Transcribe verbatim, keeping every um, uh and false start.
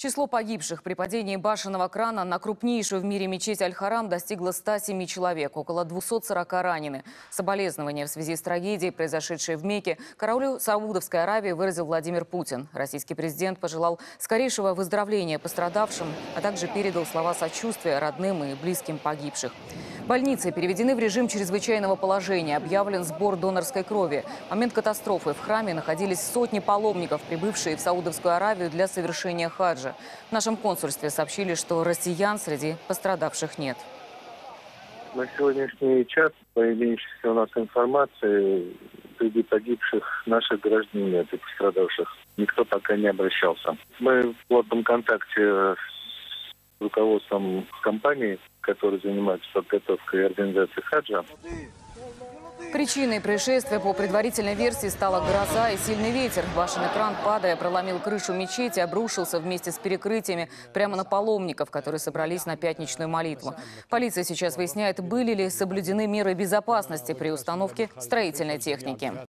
Число погибших при падении башенного крана на крупнейшую в мире мечеть Аль-Харам достигло ста семи человек, около двухсот сорока ранены. Соболезнования в связи с трагедией, произошедшей в Мекке, королю Саудовской Аравии выразил Владимир Путин. Российский президент пожелал скорейшего выздоровления пострадавшим, а также передал слова сочувствия родным и близким погибших. Больницы переведены в режим чрезвычайного положения. Объявлен сбор донорской крови. В момент катастрофы в храме находились сотни паломников, прибывшие в Саудовскую Аравию для совершения хаджа. В нашем консульстве сообщили, что россиян среди пострадавших нет. На сегодняшний час, по имеющейся у нас информации, среди погибших наших граждан нет и пострадавших. Никто пока не обращался. Мы в плотном контакте с руководством компании, который занимается подготовкой и организацией хаджа. Причиной происшествия по предварительной версии стала гроза и сильный ветер. Башенный кран, падая, проломил крышу мечети, обрушился вместе с перекрытиями прямо на паломников, которые собрались на пятничную молитву. Полиция сейчас выясняет, были ли соблюдены меры безопасности при установке строительной техники.